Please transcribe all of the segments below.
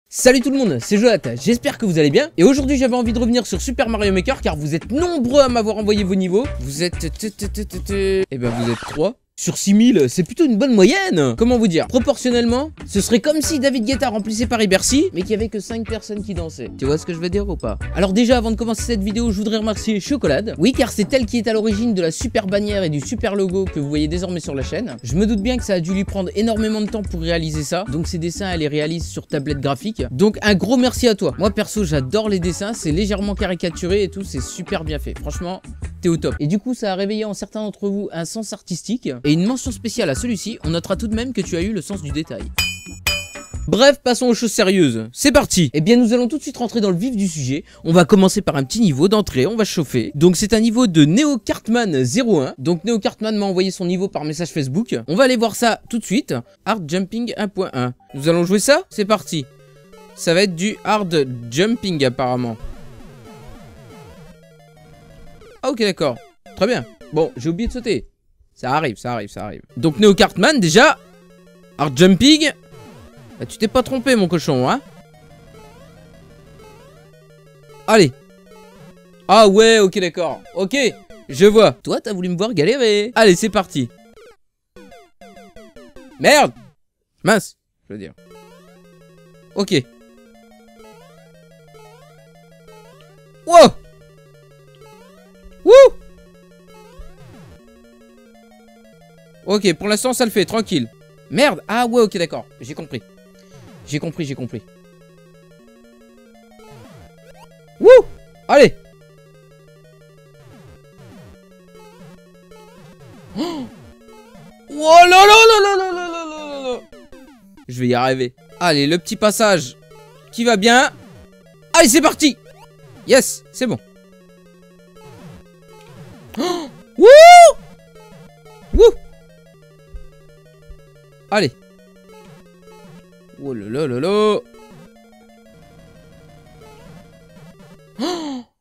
Salut tout le monde, c'est Jonathan, j'espère que vous allez bien. Et aujourd'hui j'avais envie de revenir sur Super Mario Maker car vous êtes nombreux à m'avoir envoyé vos niveaux. Vous êtes... Eh ben vous êtes 3 sur 6000, c'est plutôt une bonne moyenne. Comment vous dire? Proportionnellement, ce serait comme si David Guetta remplissait Paris-Bercy, mais qu'il y avait que 5 personnes qui dansaient. Tu vois ce que je veux dire ou pas? Alors déjà, avant de commencer cette vidéo, je voudrais remercier Chocolade. Oui, car c'est elle qui est à l'origine de la super bannière et du super logo que vous voyez désormais sur la chaîne. Je me doute bien que ça a dû lui prendre énormément de temps pour réaliser ça. Donc ses dessins, elle les réalise sur tablette graphique. Donc un gros merci à toi. Moi perso, j'adore les dessins, c'est légèrement caricaturé et tout, c'est super bien fait. Franchement, t'es au top. Et du coup, ça a réveillé en certains d'entre vous un sens artistique. Et une mention spéciale à celui-ci, on notera tout de même que tu as eu le sens du détail. Bref, passons aux choses sérieuses. C'est parti. Eh bien, nous allons tout de suite rentrer dans le vif du sujet. On va commencer par un petit niveau d'entrée, on va chauffer. Donc, c'est un niveau de Neo Cartman 01. Donc, Neo Cartman m'a envoyé son niveau par message Facebook. On va aller voir ça tout de suite. Hard Jumping 1.1. Nous allons jouer ça? C'est parti. Ça va être du Hard Jumping, apparemment. Ah, ok, d'accord. Très bien. Bon, j'ai oublié de sauter. Ça arrive, ça arrive, ça arrive. Donc, Neo Cartman, déjà. Hard Jumping. Bah, tu t'es pas trompé, mon cochon, hein? Allez. Ah ouais, ok, d'accord. Ok, je vois. Toi, t'as voulu me voir galérer. Allez, c'est parti. Merde. Mince, je veux dire. Ok. Wow. Wouh. Ok, pour l'instant, ça le fait, tranquille. Merde. Ah ouais, ok, d'accord. J'ai compris. J'ai compris, j'ai compris. Wouh! Allez! Oh là là là là là là là là! Je vais y arriver. Allez, le petit passage qui va bien. Allez, c'est parti! Yes, c'est bon. Oh! Wouh! Wouh! Allez. Oh là là là là. Oh.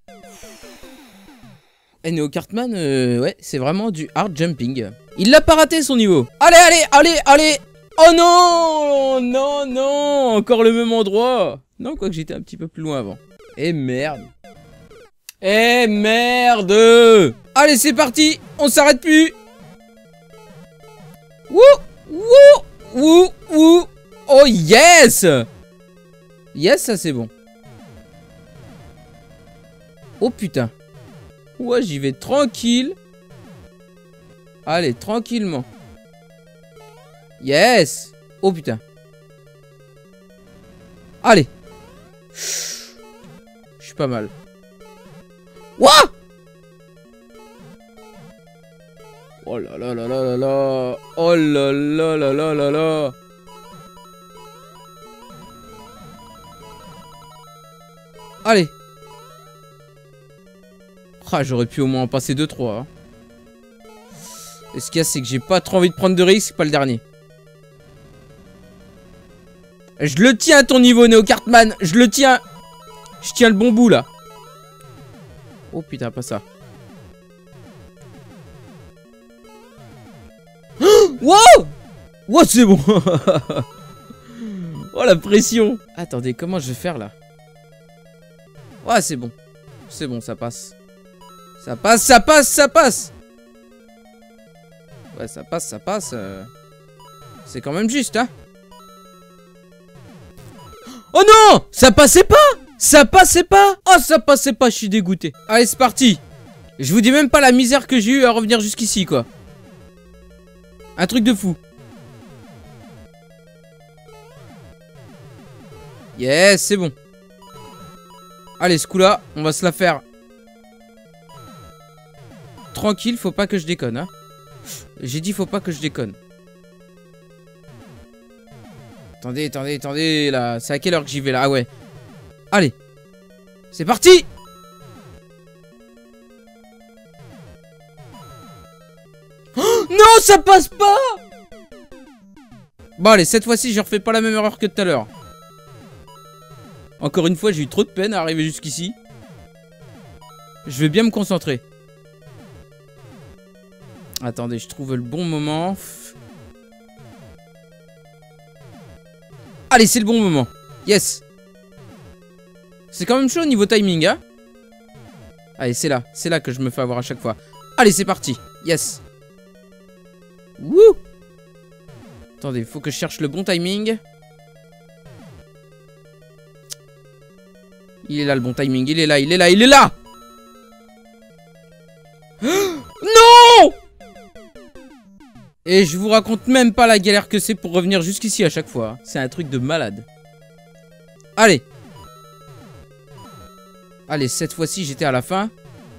Et Neo Cartman, ouais, c'est vraiment du hard jumping. Il l'a pas raté son niveau. Allez, allez, allez, allez. Oh non. Non, non. Encore le même endroit. Non, quoique j'étais un petit peu plus loin avant. Eh merde. Eh merde. Allez, c'est parti. On s'arrête plus. Wouh. Wouh. Wouh. Wouh. Oh yes! Yes, ça c'est bon. Oh putain. Ouais, j'y vais tranquille. Allez, tranquillement. Yes! Oh putain. Allez. Je suis pas mal. Wouah! Oh là là là là là là. Oh là là là là là là. Allez. Ah, j'aurais pu au moins en passer 2-3. Hein. Et ce qu'il y a, c'est que j'ai pas trop envie de prendre de risques, pas le dernier. Je le tiens à ton niveau, Neo Cartman. Je le tiens. Je tiens le bon bout, là. Oh putain, pas ça. Wow! Wow, c'est bon. Oh, la pression. Attendez, comment je vais faire, là? Ouais, c'est bon. C'est bon, ça passe. Ça passe, ça passe, ça passe. Ouais, ça passe, ça passe. C'est quand même juste, hein. Oh non! Ça passait pas! Ça passait pas! Oh, ça passait pas, je suis dégoûté. Allez, c'est parti. Je vous dis même pas la misère que j'ai eu à revenir jusqu'ici, quoi. Un truc de fou. Yes, c'est bon. Allez, ce coup-là, on va se la faire. Tranquille, faut pas que je déconne, hein. J'ai dit faut pas que je déconne. Attendez, attendez, attendez, là. C'est à quelle heure que j'y vais, là? Ah ouais. Allez. C'est parti. Oh, non, ça passe pas. Bon, allez, cette fois-ci, je refais pas la même erreur que tout à l'heure. Encore une fois, j'ai eu trop de peine à arriver jusqu'ici. Je vais bien me concentrer. Attendez, je trouve le bon moment. Allez, c'est le bon moment. Yes. C'est quand même chaud au niveau timing, hein. Allez, c'est là que je me fais avoir à chaque fois. Allez, c'est parti. Yes. Wouh. Attendez, faut que je cherche le bon timing. Il est là le bon timing, il est là, il est là, il est là. Non. Et je vous raconte même pas la galère que c'est pour revenir jusqu'ici à chaque fois. C'est un truc de malade. Allez. Allez, cette fois-ci, j'étais à la fin.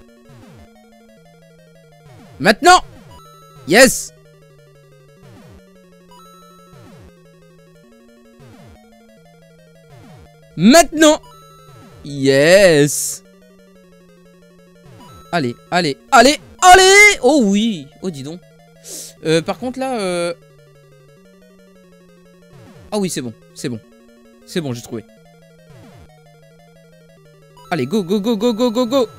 Maintenant. Yes. Maintenant. Yes. Allez, allez, allez, allez. Oh oui. Oh, dis donc. Par contre, là... Ah oui, c'est bon, c'est bon. C'est bon, j'ai trouvé. Allez, go, go, go, go, go, go, go.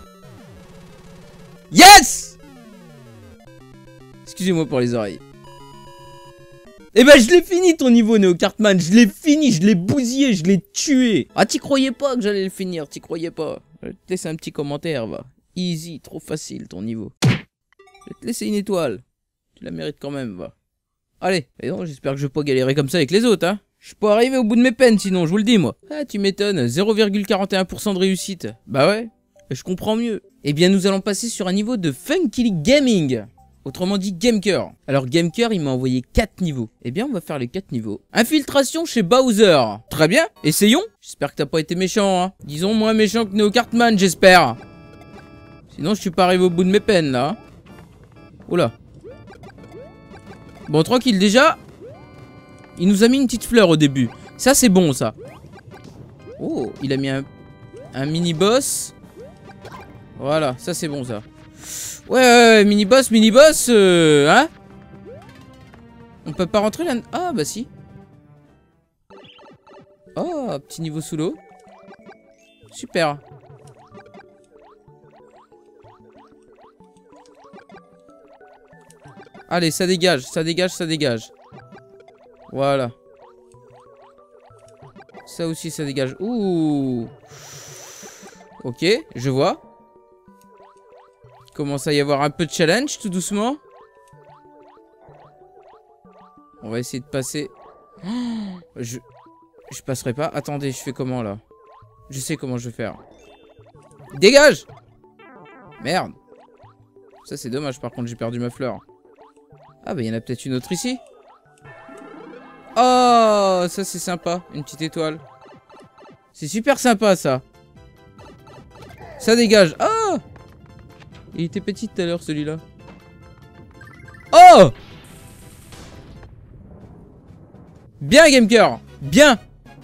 Yes. Excusez-moi pour les oreilles. Eh ben, je l'ai fini ton niveau, Neo Cartman. Je l'ai fini, je l'ai bousillé, je l'ai tué. Ah, t'y croyais pas que j'allais le finir, t'y croyais pas. Je vais te laisser un petit commentaire, va. Easy, trop facile ton niveau. Je vais te laisser une étoile. Tu la mérites quand même, va. Allez, et non, j'espère que je vais pas galérer comme ça avec les autres, hein. Je suis pas arrivé au bout de mes peines, sinon, je vous le dis, moi. Ah, tu m'étonnes, 0,41% de réussite. Bah ouais, je comprends mieux. Eh bien, nous allons passer sur un niveau de Funky Gaming. Autrement dit, Gameker. Alors, Gameker, il m'a envoyé 4 niveaux. Eh bien, on va faire les 4 niveaux. Infiltration chez Bowser. Très bien, essayons. J'espère que t'as pas été méchant, hein. Disons moins méchant que Neo Cartman, j'espère. Sinon, je suis pas arrivé au bout de mes peines, là. Oula. Bon, tranquille, déjà. Il nous a mis une petite fleur au début. Ça, c'est bon, ça. Oh, il a mis un mini-boss. Voilà, ça, c'est bon, ça. Ouais, mini-boss, hein. On peut pas rentrer là. Ah, bah si. Oh, petit niveau sous l'eau. Super. Allez, ça dégage, ça dégage, ça dégage. Voilà. Ça aussi, ça dégage. Ouh. Ok, je vois. Il commence à y avoir un peu de challenge, tout doucement. On va essayer de passer. Oh, je passerai pas. Attendez, je fais comment, là? Je sais comment je vais faire. Dégage! Merde. Ça, c'est dommage, par contre, j'ai perdu ma fleur. Ah, bah, il y en a peut-être une autre ici. Oh, ça, c'est sympa. Une petite étoile. C'est super sympa, ça. Ça dégage. Oh! Il était petit tout à l'heure, celui-là. Oh! Bien, Gameker. Bien.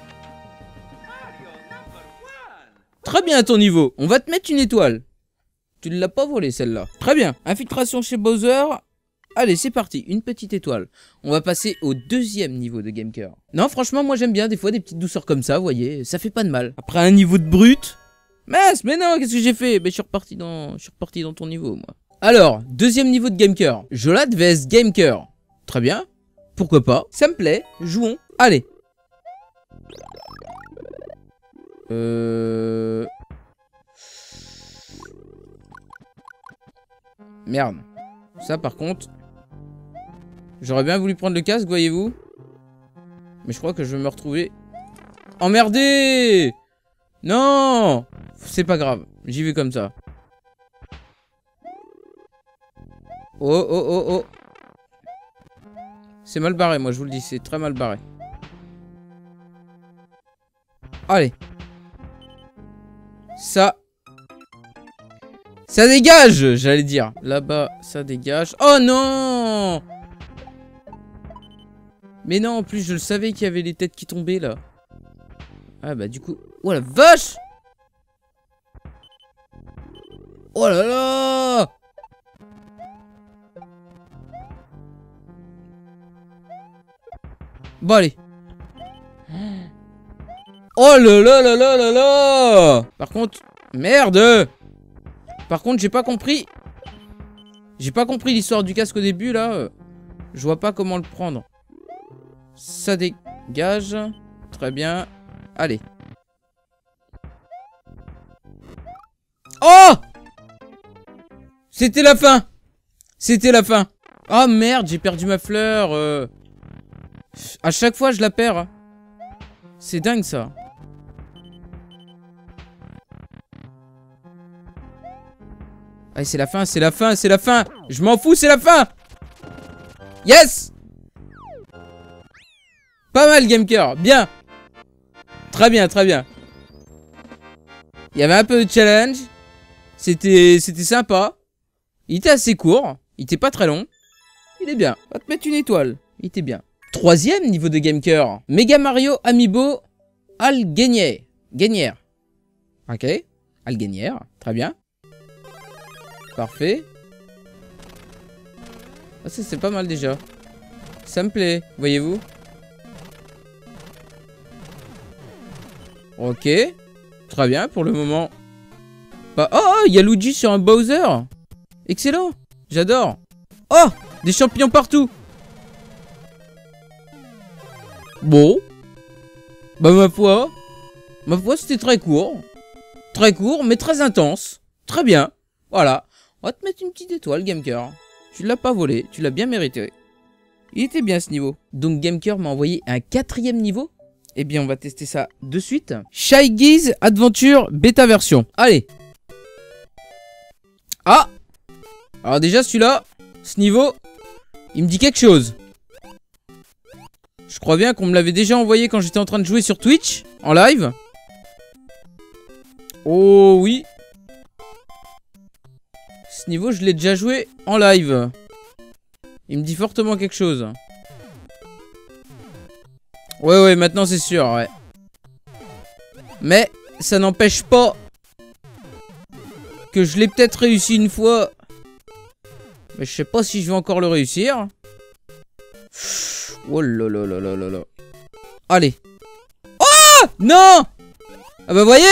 Très bien à ton niveau. On va te mettre une étoile. Tu ne l'as pas volée, celle-là. Très bien. Infiltration chez Bowser. Allez, c'est parti, une petite étoile. On va passer au deuxième niveau de Gameker. Non, franchement, moi j'aime bien des fois des petites douceurs comme ça, vous voyez, ça fait pas de mal. Après un niveau de brut. Mince, mais non, qu'est-ce que j'ai fait? Ben, je suis reparti dans ton niveau, moi. Alors, deuxième niveau de Gameker. Jolad vs Gameker. Très bien, pourquoi pas. Ça me plaît, jouons. Allez. Merde. Ça, par contre... J'aurais bien voulu prendre le casque, voyez-vous. Mais je crois que je vais me retrouver... Emmerdé! Non! C'est pas grave. J'y vais comme ça. Oh, oh, oh, oh. C'est mal barré, moi, je vous le dis. C'est très mal barré. Allez. Ça dégage, j'allais dire. Là-bas, ça dégage. Oh non! Mais non, en plus, je le savais qu'il y avait les têtes qui tombaient, là. Ah, bah, du coup... Oh, la vache! Oh là là! Bon, allez. Oh là là là là là là! Par contre... Merde! Par contre, j'ai pas compris. J'ai pas compris l'histoire du casque au début, là. Je vois pas comment le prendre. Ça dégage. Très bien. Allez. Oh! C'était la fin. C'était la fin. Oh merde, j'ai perdu ma fleur. À chaque fois, je la perds. Hein. C'est dingue, ça. Allez, c'est la fin, c'est la fin, c'est la fin. Je m'en fous, c'est la fin. Yes! Pas mal, Gameker. Bien. Très bien, très bien. Il y avait un peu de challenge. C'était sympa. Il était assez court. Il était pas très long. Il est bien. On va te mettre une étoile. Il était bien. 3e niveau de Gameker. Mega Mario Amiibo Algenier. Gagnère. Ok. Algenière. Très bien. Parfait. Ah, ça c'est pas mal déjà. Ça me plaît. Voyez-vous. Ok. Très bien pour le moment. Bah, oh, il y a Luigi sur un Bowser. Excellent. J'adore. Oh, des champignons partout. Bon. Bah, ma foi c'était très court. Très court, mais très intense. Très bien. Voilà. On va te mettre une petite étoile, Gameker. Tu l'as pas volé. Tu l'as bien mérité. Il était bien ce niveau. Donc, Gameker m'a envoyé un 4e niveau. Eh bien, on va tester ça de suite. Shy Guys Adventure Beta version. Allez. Ah. Alors déjà, celui-là, ce niveau, il me dit quelque chose. Je crois bien qu'on me l'avait déjà envoyé quand j'étais en train de jouer sur Twitch, en live. Oh oui. Ce niveau, je l'ai déjà joué en live. Il me dit fortement quelque chose. Ouais, maintenant c'est sûr, ouais. Mais ça n'empêche pas que je l'ai peut-être réussi une fois. Mais je sais pas si je vais encore le réussir. Oh là là là là là là. Allez. Oh non. Ah bah voyez.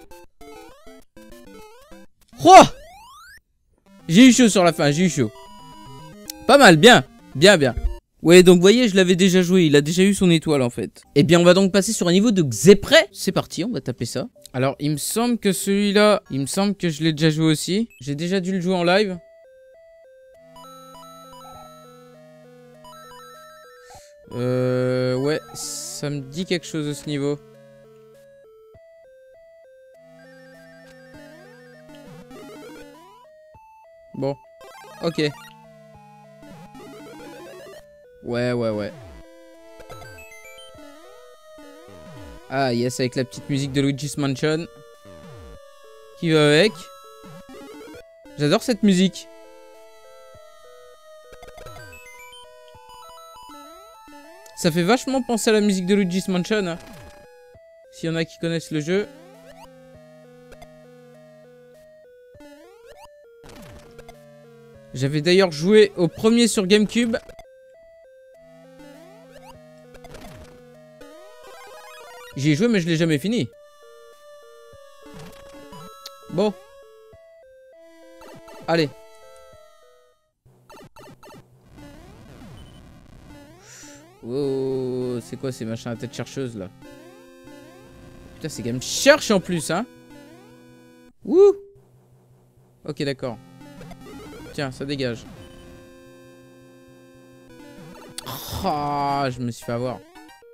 Oh. J'ai eu chaud sur la fin, j'ai eu chaud. Pas mal, bien. Bien, bien. Ouais, donc vous voyez, je l'avais déjà joué, il a déjà eu son étoile en fait. Eh bien, on va donc passer sur un niveau de Xepre. C'est parti, on va taper ça. Alors, il me semble que celui-là, il me semble que je l'ai déjà joué aussi. J'ai déjà dû le jouer en live. Ouais, ça me dit quelque chose de ce niveau. Bon, ok. Ouais. Ah yes, avec la petite musique de Luigi's Mansion qui va avec. J'adore cette musique. Ça fait vachement penser à la musique de Luigi's Mansion. Hein. S'il y en a qui connaissent le jeu. J'avais d'ailleurs joué au premier sur GameCube. J'y ai joué mais je l'ai jamais fini. Bon. Allez. Oh, c'est quoi ces machins à tête chercheuse là? Putain, c'est quand même cherche en plus, hein. Wouh. Ok, d'accord. Tiens, ça dégage. Ah, je me suis fait avoir.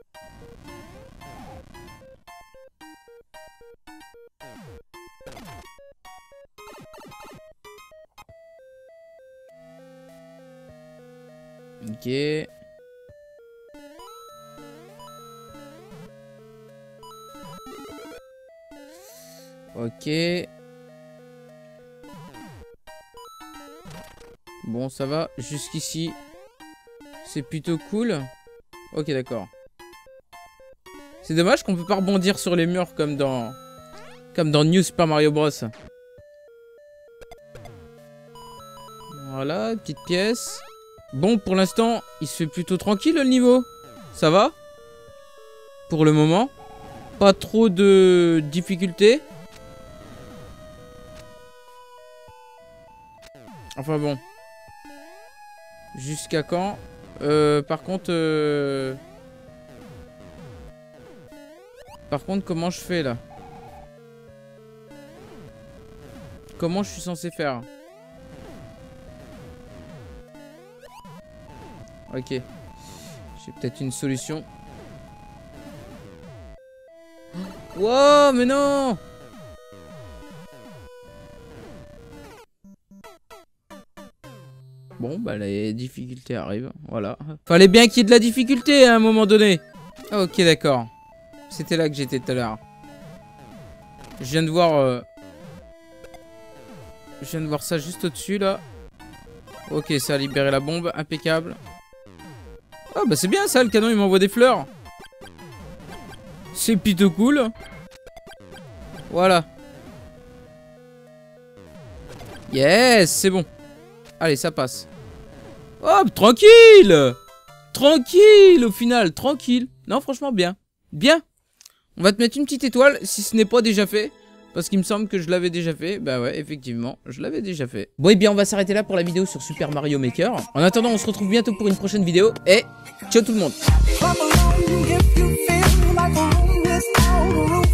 Ok. Ok. Bon, ça va. Jusqu'ici, c'est plutôt cool. Ok, d'accord. C'est dommage qu'on peut pas rebondir sur les murs comme dans New Super Mario Bros. Voilà, petite pièce. Bon, pour l'instant, il se fait plutôt tranquille le niveau. Ça va. Pour le moment. Pas trop de difficultés. Enfin bon. Jusqu'à quand? Par contre... Par contre, comment je fais là? Comment je suis censé faire? Ok. J'ai peut-être une solution. Wow, mais non! Bon, bah les difficultés arrivent, voilà. Fallait bien qu'il y ait de la difficulté à un moment donné. Ok, d'accord. C'était là que j'étais tout à l'heure. Je viens de voir... Je viens de voir ça juste au-dessus, là. Ok, ça a libéré la bombe, impeccable. Oh, bah c'est bien ça, le canon, il m'envoie des fleurs. C'est plutôt cool. Voilà. Yes, c'est bon. Allez, ça passe. Hop, tranquille. Tranquille, au final, tranquille. Non, franchement, bien. Bien. On va te mettre une petite étoile, si ce n'est pas déjà fait. Parce qu'il me semble que je l'avais déjà fait. Bah ouais, effectivement, je l'avais déjà fait. Bon, et bien, on va s'arrêter là pour la vidéo sur Super Mario Maker. En attendant, on se retrouve bientôt pour une prochaine vidéo. Et ciao tout le monde.